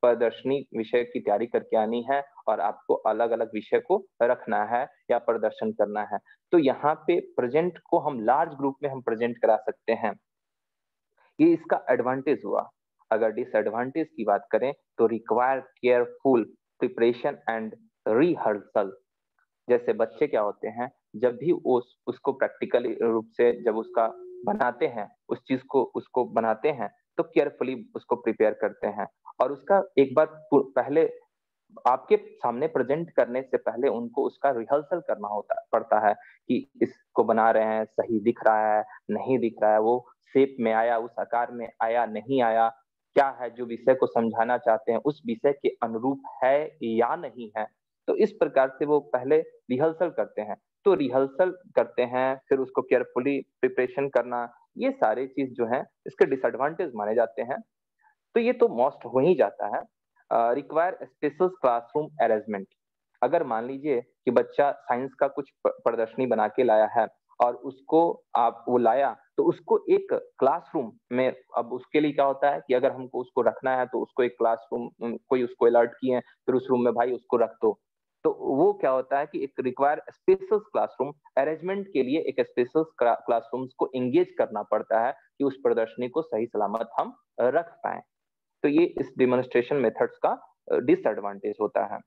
प्रदर्शनी विषय की तैयारी करके आनी है और आपको अलग अलग विषय को रखना है या प्रदर्शन करना है। तो यहाँ पे प्रेजेंट को हम लार्ज ग्रुप में हम प्रेजेंट करा सकते हैं, ये इसका एडवांटेज हुआ। अगर डिसएडवांटेज की बात करें तो require careful preparation and rehearsal. जैसे बच्चे क्या होते हैं, जब भी उसको प्रैक्टिकली रूप से जब उसका बनाते हैं, उस चीज को उसको बनाते हैं तो केयरफुली उसको प्रिपेयर करते हैं और उसका एक बार पहले आपके सामने प्रेजेंट करने से पहले उनको उसका रिहर्सल करना पड़ता है कि इसको बना रहे हैं, सही दिख रहा है, नहीं दिख रहा है, वो शेप में आया, उस आकार में आया, नहीं आया, क्या है जो विषय को समझाना चाहते हैं उस विषय के अनुरूप है या नहीं है। तो इस प्रकार से वो पहले रिहर्सल करते हैं। तो रिहर्सल करते हैं, फिर उसको केयरफुली प्रिपरेशन करना, ये सारे चीज जो है इसके डिसएडवांटेज माने जाते हैं। तो ये तो मोस्ट हो ही जाता है। Require special classroom arrangement. अगर मान लीजिए कि बच्चा साइंस का कुछ प्रदर्शनी बना के लाया है और उसको आप वो लाया तो उसको एक क्लासरूम में, अब उसके लिए क्या होता है कि अगर हमको उसको रखना है तो उसको एक क्लासरूम, कोई उसको अलर्ट किए फिर उस रूम में भाई उसको रख दो। तो वो क्या होता है कि एक रिक्वायर स्पेशल क्लासरूम अरेंजमेंट के लिए एक स्पेशल क्लासरूम्स को एंगेज करना पड़ता है कि उस प्रदर्शनी को सही सलामत हम रख पाए। तो ये इस डेमोन्स्ट्रेशन मेथड्स का डिसएडवांटेज होता है।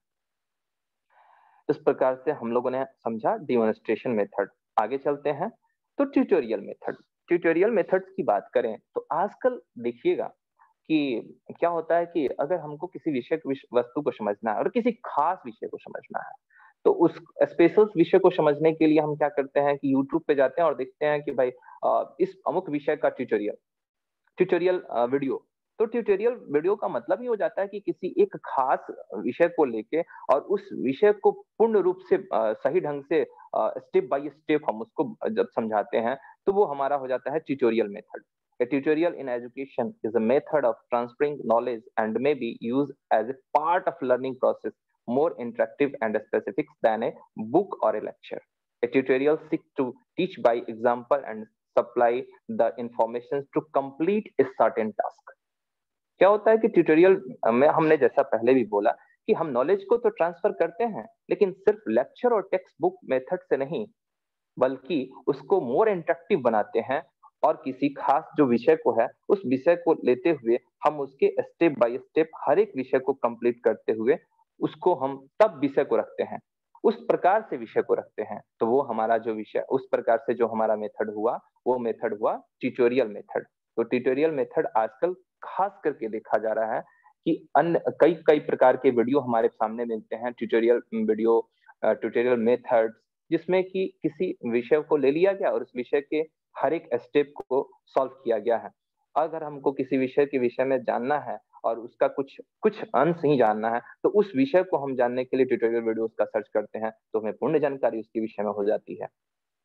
इस प्रकार से हम लोगों ने समझा डेमोन्स्ट्रेशन मेथड। आगे चलते हैं तो ट्यूटोरियल मेथड। ट्यूटोरियल मेथड्स की बात करें तो आजकल देखिएगा कि क्या होता है कि अगर हमको किसी विषय वस्तु को समझना है और किसी खास विषय को समझना है तो उस स्पेशल विषय को समझने के लिए हम क्या करते हैं कि यूट्यूब पे जाते हैं और देखते हैं कि भाई इस अमुक विषय का ट्यूटोरियल वीडियो। तो ट्यूटोरियल वीडियो का मतलब ही हो जाता है कि किसी एक खास विषय को लेके और उस विषय को पूर्ण रूप से सही ढंग से स्टेप बाय स्टेप हम उसको जब समझाते हैं तो वो हमारा हो जाता है tutorial method. A tutorial in education is a method of transferring knowledge and may be used as a part of learning process, more interactive and specific than a book or a lecture. A tutorial seeks to teach by example and supply the information to complete a certain task. क्या होता है कि ट्यूटोरियल में हमने जैसा पहले भी बोला कि हम नॉलेज को तो ट्रांसफर करते हैं लेकिन सिर्फ लेक्चर और टेक्स्ट बुक मेथड से नहीं, बल्कि उसको मोर इंटरेक्टिव बनाते हैं और किसी खास जो विषय को है उस विषय को लेते हुए हम उसके स्टेप बाय स्टेप हर एक विषय को कंप्लीट करते हुए उसको हम तब विषय को रखते हैं, उस प्रकार से विषय को रखते हैं। तो वो हमारा जो विषय उस प्रकार से जो हमारा मेथड हुआ वो मेथड हुआ ट्यूटोरियल मेथड। तो ट्यूटोरियल मेथड आजकल खास करके देखा जा रहा है कि अन्य कई कई प्रकार के वीडियो हमारे सामने मिलते हैं, ट्यूटोरियल वीडियो, ट्यूटोरियल मेथड, जिसमें कि किसी विषय को ले लिया गया और उस विषय के हर एक स्टेप को सॉल्व किया गया है। अगर हमको किसी विषय के विषय में जानना है और उसका कुछ कुछ अंश ही जानना है तो उस विषय को हम जानने के लिए ट्यूटोरियल वीडियोस का सर्च करते हैं तो हमें पूर्ण जानकारी उसके विषय में हो जाती है।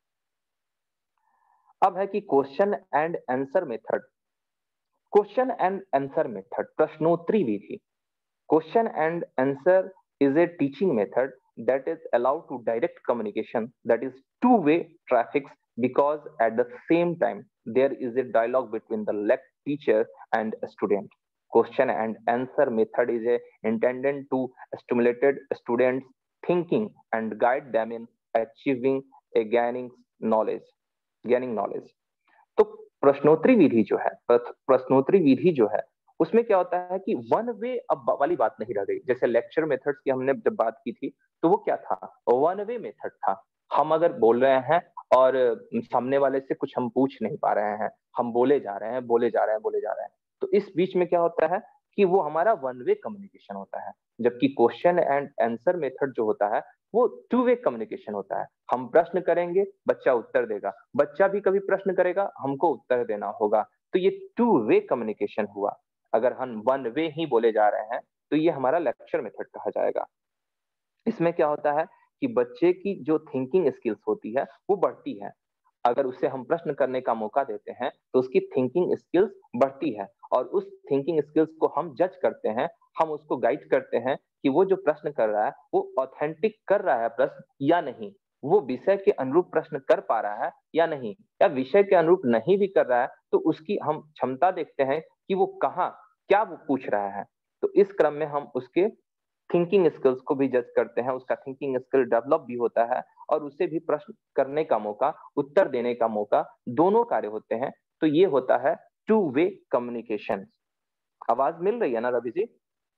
अब है कि question and answer method. Question and answer method, प्रश्नोत्तरी विधि। Question and answer is a teaching method that is allowed to direct communication, that is two-way traffic, because at the same time there is a dialogue between the teacher and a student. Question and answer method is intended to stimulate students' thinking and guide them in achieving a gaining knowledge. तो प्रश्नोत्तरी विधि जो है, प्रश्नोत्तरी विधि जो है उसमें क्या होता है कि वन वे अब वाली बात नहीं रह गई। जैसे लेक्चर मेथड्स की हमने जब बात की थी तो वो क्या था, वन वे मेथड था। हम अगर बोल रहे हैं और सामने वाले से कुछ हम पूछ नहीं पा रहे हैं, हम बोले जा रहे हैं, तो इस बीच में क्या होता है कि वो हमारा वन वे कम्युनिकेशन होता है। जबकि क्वेश्चन एंड आंसर मेथड जो होता है वो टू वे कम्युनिकेशन होता है। हम प्रश्न करेंगे, बच्चा उत्तर देगा, बच्चा भी कभी प्रश्न करेगा, हमको उत्तर देना होगा। तो ये टू वे कम्युनिकेशन हुआ। अगर हम वन वे ही बोले जा रहे हैं तो ये हमारा लेक्चर मेथड कहा जाएगा। इसमें क्या होता है कि बच्चे की जो थिंकिंग स्किल्स होती है वो बढ़ती है। अगर उसे हम प्रश्न करने का मौका देते हैं तो उसकी थिंकिंग स्किल्स बढ़ती है और उस थिंकिंग स्किल्स को हम जज करते हैं, हम उसको गाइड करते हैं कि वो जो प्रश्न कर रहा है वो ऑथेंटिक कर रहा है प्रश्न या नहीं, वो विषय के अनुरूप प्रश्न कर पा रहा है या नहीं, या विषय के अनुरूप नहीं भी कर रहा है तो उसकी हम क्षमता देखते हैं कि वो कहाँ क्या वो पूछ रहा है। तो इस क्रम में हम उसके थिंकिंग स्किल्स को भी जज करते हैं, उसका थिंकिंग स्किल डेवलप भी होता है और उसे भी प्रश्न करने का मौका, उत्तर देने का मौका, दोनों कार्य होते हैं। तो ये होता है टू वे कम्युनिकेशन। आवाज मिल रही है ना रवि जी?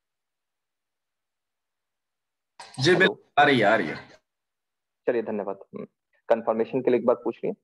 जी बिल्कुल, आ रही है। चलिए धन्यवाद, कंफर्मेशन के लिए एक बार पूछ लिया।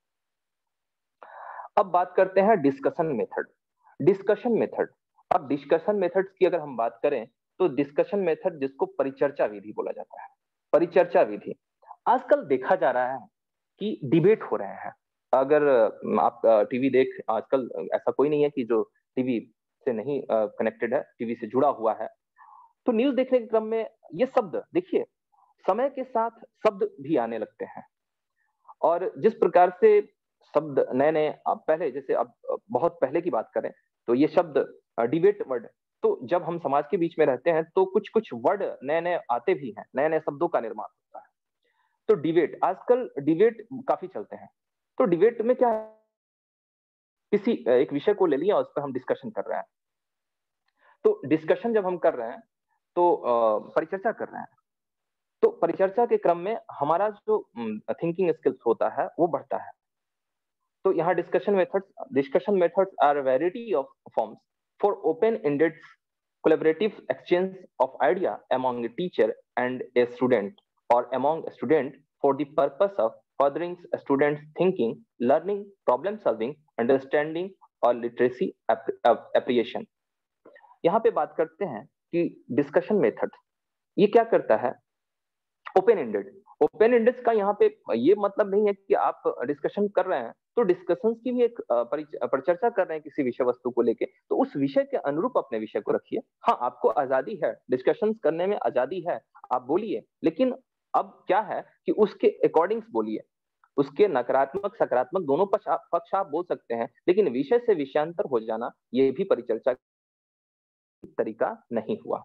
अब बात करते हैं डिस्कशन मेथड। डिस्कशन मेथड, अब डिस्कशन मेथड्स की अगर हम बात करें तो डिस्कशन मेथड जिसको परिचर्चा विधि बोला जाता है, परिचर्चा विधि। आजकल देखा जा रहा है कि डिबेट हो रहे हैं। अगर आप टीवी देख, आजकल ऐसा कोई नहीं है कि जो टीवी से नहीं कनेक्टेड है, टीवी से जुड़ा हुआ है, तो न्यूज देखने के क्रम में ये शब्द देखिए, समय के साथ शब्द भी आने लगते हैं और जिस प्रकार से शब्द नए नए, अब पहले जैसे अब बहुत पहले की बात करें तो ये शब्द डिबेट वर्ड, तो जब हम समाज के बीच में रहते हैं तो कुछ कुछ वर्ड नए नए आते भी हैं, नए नए शब्दों का निर्माण होता है। तो डिबेट, आजकल डिबेट काफी चलते हैं। तो डिबेट में क्या है, किसी एक विषय को ले लिया और उस पर हम डिस्कशन कर रहे हैं। तो डिस्कशन जब हम कर रहे हैं तो परिचर्चा कर रहे हैं, तो परिचर्चा के क्रम में हमारा जो थिंकिंग स्किल्स होता है वो बढ़ता है। तो यहाँ discussion methods are variety of forms for open ended collaborative exchange of idea among a teacher and a student or among a student for the purpose of furthering a student's thinking, learning, problem solving, understanding or literacy appreciation। यहाँ पे बात करते हैं कि डिस्कशन मेथड ये क्या करता है, ओपन एंडेड। ओपन एंडेड का यहाँ पे ये मतलब नहीं है कि आप डिस्कशन कर रहे हैं तो डिस्कशन की भी एक परिचर्चा कर रहे हैं किसी विषय वस्तु को लेके, तो उस विषय के अनुरूप अपने विषय को रखिए। हाँ, आपको आजादी है, डिस्कशन करने में आजादी है, आप बोलिए, लेकिन अब क्या है कि उसके अकॉर्डिंग बोलिए। उसके नकारात्मक सकारात्मक दोनों पक्ष आप बोल सकते हैं, लेकिन विषय से विषयांतर हो जाना ये भी परिचर्चा तरीका नहीं हुआ।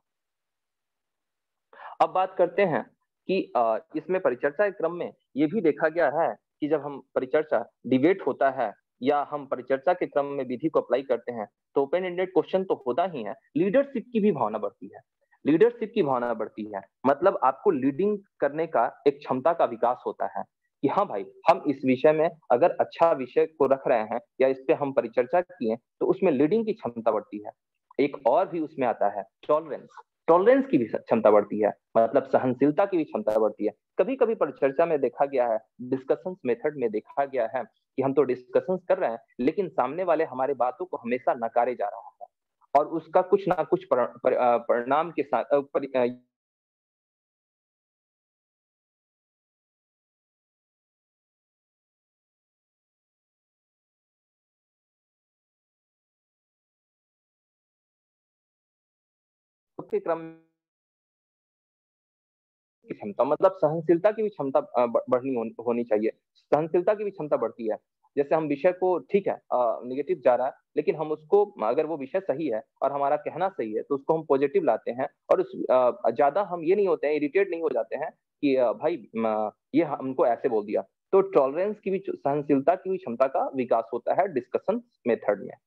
अब बात करते हैं कि इसमें परिचर्चा के क्रम में ये भी देखा गया है कि जब हम परिचर्चा डिबेट होता है या हम परिचर्चा के क्रम में विधि को अप्लाई करते हैं तो ओपन एंडेड क्वेश्चन तो होता ही है, लीडरशिप की भी भावना बढ़ती है। लीडरशिप की भावना बढ़ती है मतलब आपको लीडिंग करने का एक क्षमता का विकास होता है कि हाँ भाई, हम इस विषय में अगर अच्छा विषय को रख रहे हैं या इस पे हम परिचर्चा किए तो उसमें लीडिंग की क्षमता बढ़ती है। एक और भी उसमें आता है टॉलरेंस, टॉलरेंस की भी क्षमता बढ़ती है, मतलब सहनशीलता की भी क्षमता बढ़ती है। कभी कभी परिचर्चा में देखा गया है, डिस्कशन मेथड में देखा गया है कि हम तो डिस्कशन कर रहे हैं लेकिन सामने वाले हमारे बातों को हमेशा नकारे जा रहा है और उसका कुछ ना कुछ परिणाम के साथ के क्रम की क्षमता, मतलब सहनशीलता की भी क्षमता बढ़नी होनी चाहिए। सहनशीलता की भी क्षमता बढ़ती है। जैसे हम विषय को, ठीक है निगेटिव जा रहा है लेकिन हम उसको, अगर वो विषय सही है और हमारा कहना सही है तो उसको हम पॉजिटिव लाते हैं और उस ज्यादा हम ये नहीं होते हैं, इरिटेट नहीं हो जाते हैं कि भाई ये हमको ऐसे बोल दिया। तो टॉलरेंस की भी, सहनशीलता की भी क्षमता का विकास होता है डिस्कशन मेथड में।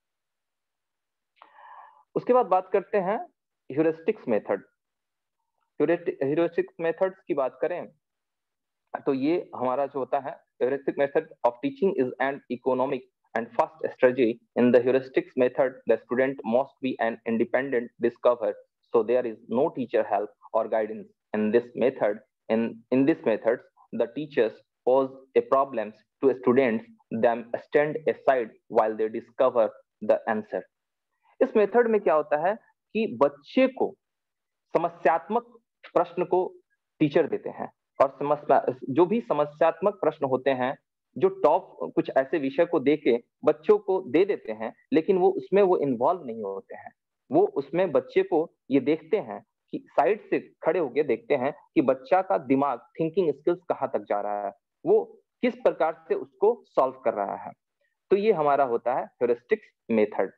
उसके बाद बात करते हैं ह्यूरिस्टिक्स मेथड। ह्यूरिस्टिक्स मेथड्स की बात करें तो ये हमारा जो होता है, heuristic method of teaching is an economic and fast strategy. In the heuristics method, the student must be an independent discover, so there is no teacher help or guidance. In this method, in this method, the teachers pose a problems to students, them stand aside while they discover the answer. इस मेथड में क्या होता है कि बच्चे को समस्यात्मक प्रश्न को टीचर देते हैं और जो भी समस्यात्मक प्रश्न होते हैं, जो टॉप कुछ ऐसे विषय को देके बच्चों को दे देते हैं लेकिन वो उसमें वो इन्वॉल्व नहीं होते हैं। वो उसमें बच्चे को ये देखते हैं कि साइड से खड़े होके देखते हैं कि बच्चा का दिमाग, थिंकिंग स्किल्स कहाँ तक जा रहा है, वो किस प्रकार से उसको सॉल्व कर रहा है। तो ये हमारा होता है ह्यूरिस्टिक्स मेथड।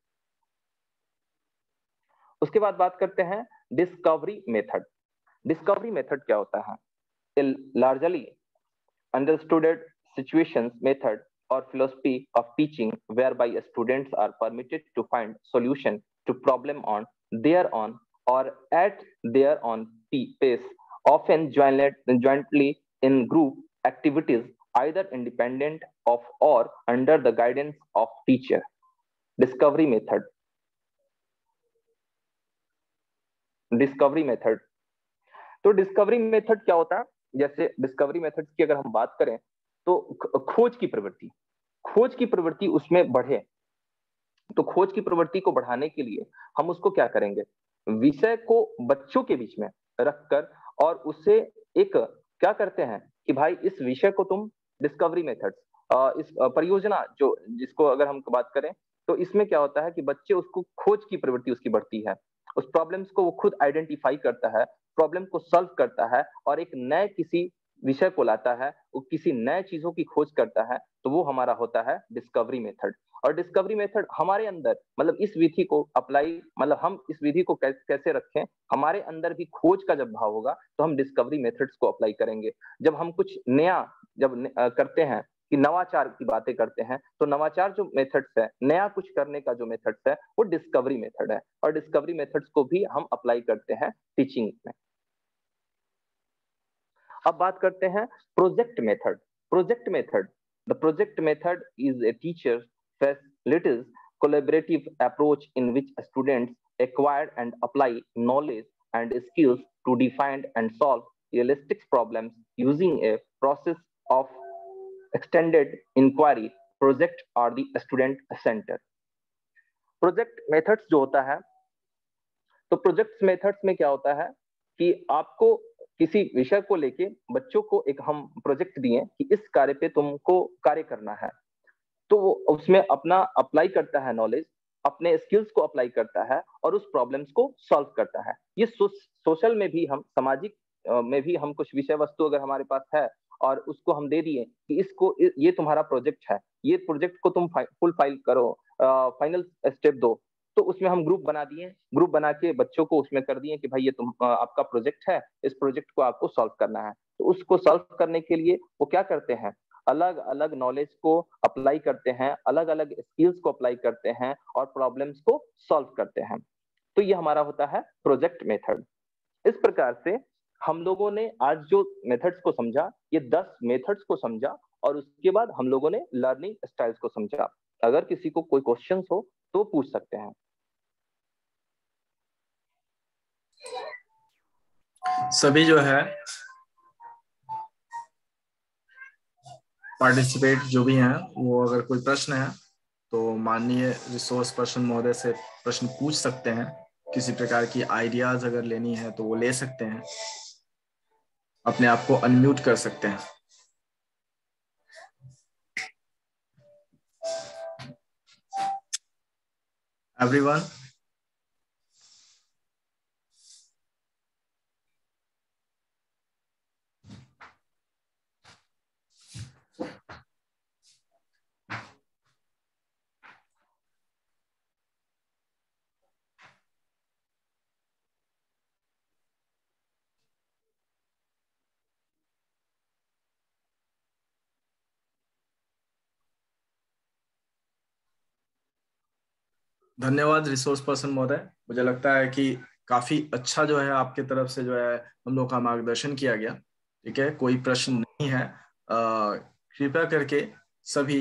उसके बाद बात करते हैं डिस्कवरी मेथड। डिस्कवरी मेथड क्या होता है? largely understood situations method or philosophy of teaching whereby students are permitted to find solution to problem on their own or at their own pace, often jointly in group activities, either independent of or under the guidance of teacher. Discovery method. Discovery method, तो डिस्कवरी मेथड क्या होता है? जैसे डिस्कवरी मेथड की अगर हम बात करें तो खोज की प्रवृत्ति उसमें बढ़े, तो खोज की प्रवृत्ति को बढ़ाने के लिए हम उसको क्या करेंगे? विषय को बच्चों के बीच में रखकर और उससे एक क्या करते हैं कि भाई इस विषय को तुम डिस्कवरी मेथड, इस परियोजना जो जिसको अगर हम बात करें तो इसमें क्या होता है कि बच्चे उसको खोज की प्रवृत्ति उसकी बढ़ती है, उस प्रॉब्लम्स को वो खुद आइडेंटिफाई करता है, प्रॉब्लम को सॉल्व करता है और एक नए किसी विषय को लाता है, वो किसी नए चीजों की खोज करता है, तो वो हमारा होता है डिस्कवरी मेथड। और डिस्कवरी मेथड हमारे अंदर मतलब इस विधि को अप्लाई, मतलब हम इस विधि को कैसे रखें, हमारे अंदर भी खोज का जब भाव होगा तो हम डिस्कवरी मेथड्स को अप्लाई करेंगे। जब हम कुछ नया करते हैं कि नवाचार की बातें करते हैं, तो नवाचार जो मेथड्स है, नया कुछ करने का जो मेथड्स है वो डिस्कवरी मेथड है, और डिस्कवरी मेथड्स को भी हम अप्लाई करते हैं टीचिंग में। अब बात करते हैं project method. Project method, the project method is a teacher facilitates collaborative approach in which students acquire and apply knowledge and skills to define and solve realistic problems using a process of extended inquiry, project or the student center। Project methods जो होता है, तो प्रोजेक्ट मेथड्स में क्या होता है कि आपको किसी विषय को लेके बच्चों को एक हम प्रोजेक्ट दिए कि इस कार्य पे तुमको कार्य करना है, तो वो उसमें अपना अप्लाई करता है नॉलेज, अपने स्किल्स को अप्लाई करता है और उस प्रॉब्लम्स को सॉल्व करता है। ये सोशल में भी हम, सामाजिक में भी हम कुछ विषय वस्तु अगर हमारे पास है और उसको हम दे दिए कि इसको ये तुम्हारा प्रोजेक्ट है, ये प्रोजेक्ट को तुम फुल फाइल करो, फाइनल स्टेप दो, तो उसमें हम ग्रुप बना दिए, ग्रुप बना के बच्चों को उसमें कर दिए कि भाई ये तुम आपका प्रोजेक्ट है, इस प्रोजेक्ट को आपको सॉल्व करना है। तो उसको सॉल्व करने के लिए वो क्या करते हैं, अलग अलग नॉलेज को अप्लाई करते हैं, अलग अलग स्किल्स को अप्लाई करते हैं और प्रॉब्लम्स को सॉल्व करते हैं। तो ये हमारा होता है प्रोजेक्ट मेथड। इस प्रकार से हम लोगों ने आज जो मेथड्स को समझा, ये 10 मेथड्स को समझा और उसके बाद हम लोगों ने लर्निंग स्टाइल्स को समझा। अगर किसी को कोई क्वेश्चंस हो तो पूछ सकते हैं। सभी जो है पार्टिसिपेट जो भी हैं, वो अगर कोई प्रश्न है तो माननीय रिसोर्स पर्सन महोदय से प्रश्न पूछ सकते हैं। किसी प्रकार की आइडियाज अगर लेनी है तो वो ले सकते हैं, अपने आप को अनम्यूट कर सकते हैं। एवरीवन, धन्यवाद रिसोर्स पर्सन महोदय। मुझे लगता है कि काफी अच्छा जो है आपके तरफ से जो है हम लोग का मार्गदर्शन किया गया। ठीक है, कोई प्रश्न नहीं है। कृपया करके सभी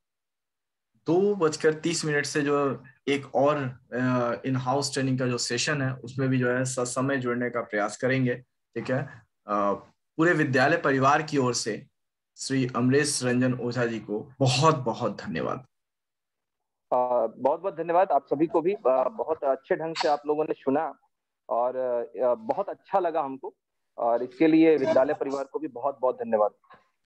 2:30 से जो एक और इन हाउस ट्रेनिंग का जो सेशन है उसमें भी जो है समय जुड़ने का प्रयास करेंगे। ठीक है, पूरे विद्यालय परिवार की ओर से श्री अमरेश रंजन ओझा जी को बहुत बहुत धन्यवाद। बहुत बहुत धन्यवाद आप सभी को भी। बहुत अच्छे ढंग से आप लोगों ने सुना और बहुत अच्छा लगा हमको, और इसके लिए विद्यालय परिवार को भी बहुत बहुत धन्यवाद।